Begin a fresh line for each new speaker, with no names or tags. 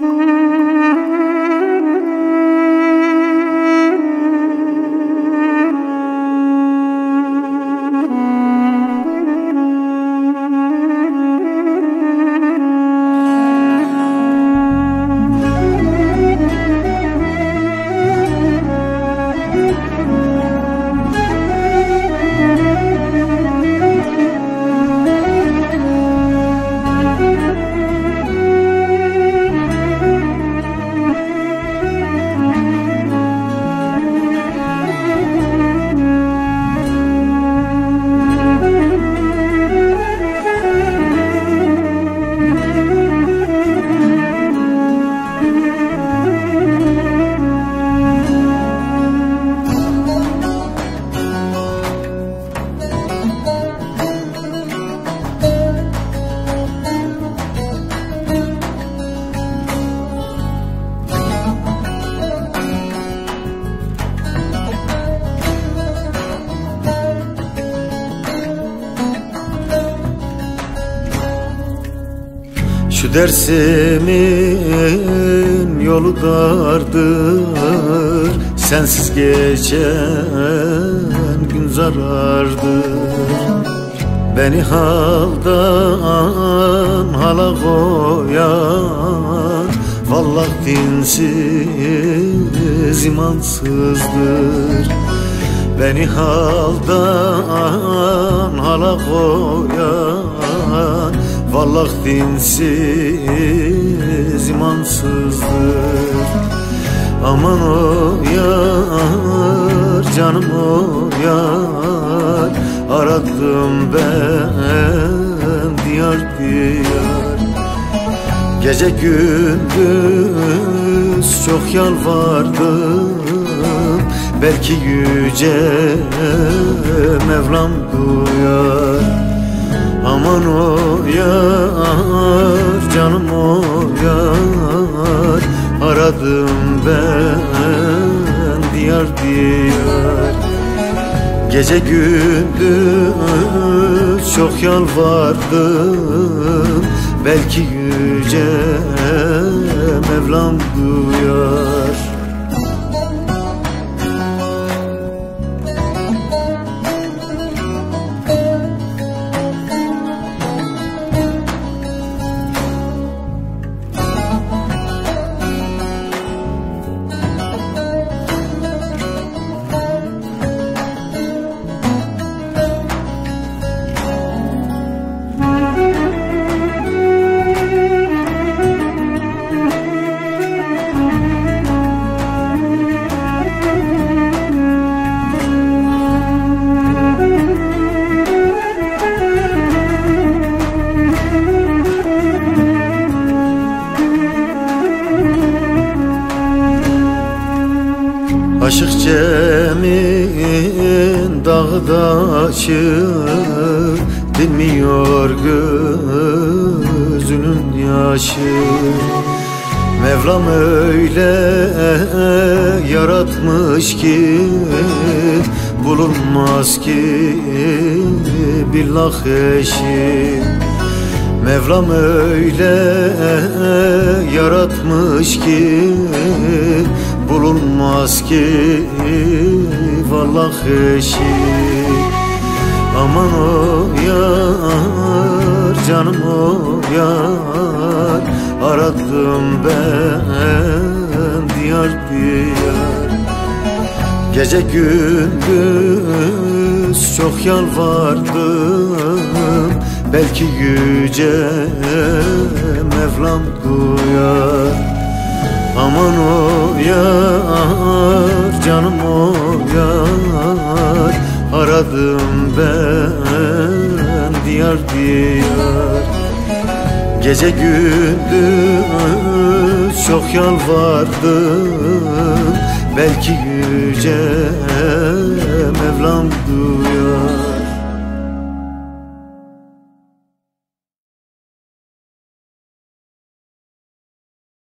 Şu Dersim'in yolu dardır, sensiz geçen gün zarardır. Beni haldan hala koyan vallahi dinsiz imansızdır. Beni haldan hala koyan vallahi dinsiz imansızdır. Aman o yar, canım o yar, aradım ben diyar diyar. Gece gündüz çok yalvardım, belki yüce Mevlam duyar. Aman o yar, canım o yar, aradım ben diyar diyar. Gece gündüz çok yalvardım, belki yüce Mevlam duyar. Aşık Cem'in dağı taşı, dinmiyor gözünün yaşı. Mevlam öyle yaratmış ki bulunmaz ki billah eşi. Mevlam öyle yaratmış ki bulunmaz ki vallahi eşi. Aman o yar, canım o yar, aradım ben diyar diyar. Gece gündüz çok yalvardım, belki yüce Mevlam duyar. Aman o yar, canım o yar, aradım ben diyar diyar. Gece gündüz çok yalvardım, belki yüce Mevlam duyar.